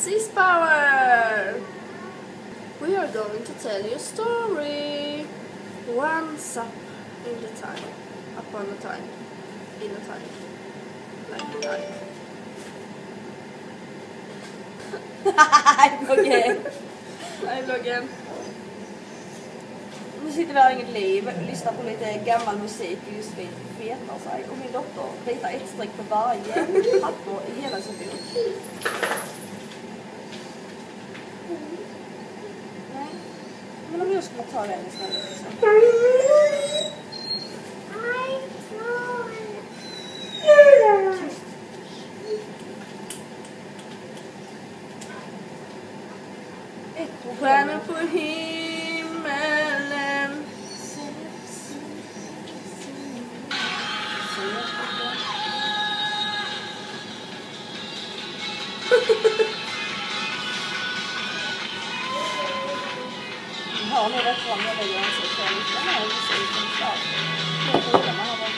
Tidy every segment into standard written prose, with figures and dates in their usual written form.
Sis Power! We are going to tell you a story. Once upon a time, in a time, like a time. Hej Bloggen! Hej Bloggen! Nu sitter vi här Inget liv och lyssnar på lite gammal musik just vid fetar sig. Och min dotter ritar ett streck på varje papper i hela sin bok. Nej, men om jag skulle ta den istället liksom. Stjärnor på himmelen. Ja, nu vet jag vad jag gör så för lite här musiken klart. Jag tror det man har varit.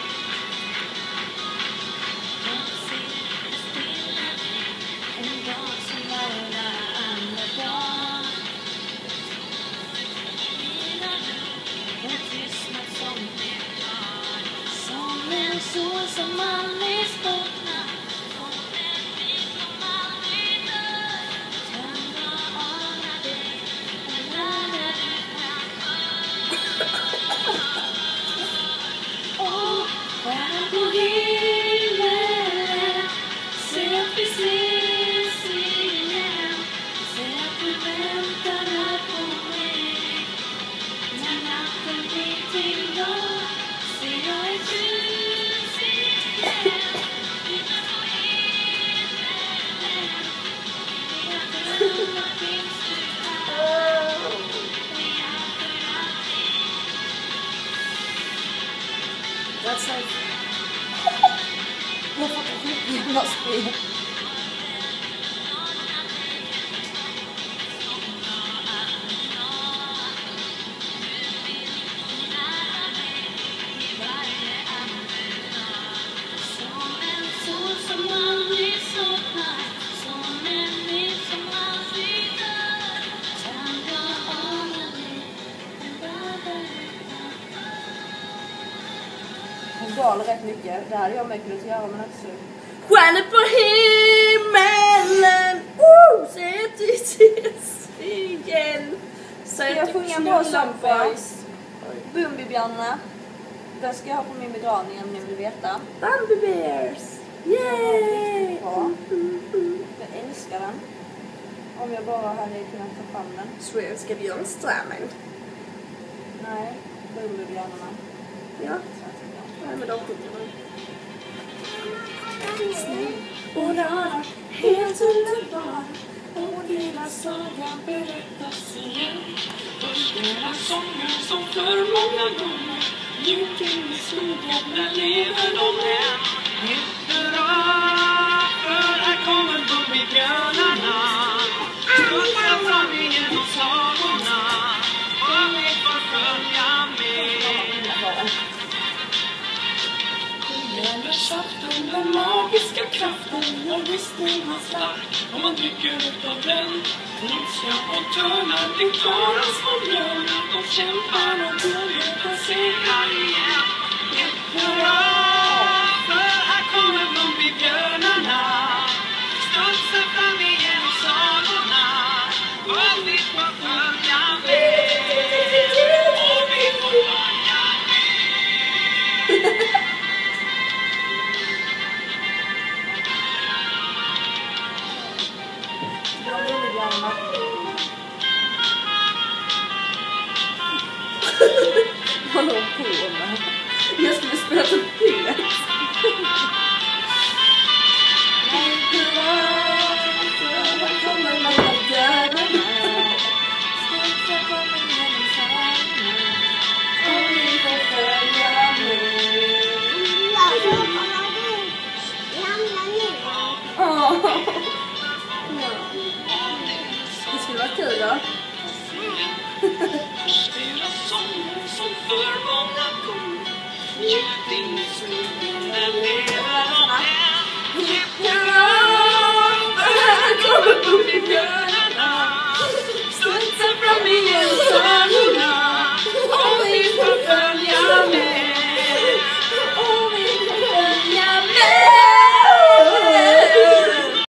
Som aldrig spåknar, som en vind som aldrig dör. Tända ana dig och lära dig och stjärnan på himmelen, se att vi ses igen. Se att du väntar här på mig. När natten blir till dag ser jag ett ljus. That's like... Jag får inte jävla spel. Hon galar rätt mycket. Det hade jag med kunnat göra, men inte så. Stjärnor på himmelen. Se att vi ses igen. Ska jag sjunga en bra sång för er? Bumbibjörnarna. Den ska jag ha på min begravning om ni vill veta. Bambi Bears. Yay! Ja. Jag älskar den. Om jag bara hade kunnat ta fram den. Svenska björnströmmen. Nej, Bumbibjörnarna. Ja. Nej, men de sjunger. Och rara, helt underbar. Och hela sagan berättas igen. Först denna sången som för många gånger gick in i skogen, där lever de än. Hurra, för här kommer bumbibjörnarna. Studsar fram igenom sagorna och ni får följa med. Saften, den magiska kraften, och visst är man stark om man dricker utav den. Ilska och törnar, det klarar små björnar. De kämpar och går ut och segrar igen. Hurra, för här kommer bumbibjörnarna. Studsar fram igenom sagorna och vi får följa med. Och vi får följa med. Vad håller på med? Jag skulle spela trumpet. Det skulle vara kul då. Deras sånger som för många gånger ljud in i skogen där lever